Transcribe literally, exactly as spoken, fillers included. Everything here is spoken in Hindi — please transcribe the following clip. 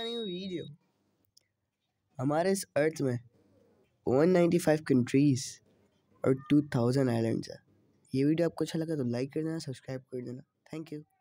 रही हूँ वीडियो। हमारे इस अर्थ में एक सौ पचानवे कंट्रीज और दो हज़ार आइलैंड्स है। ये वीडियो आपको अच्छा लगा तो लाइक कर देना, सब्सक्राइब कर देना। Thank you.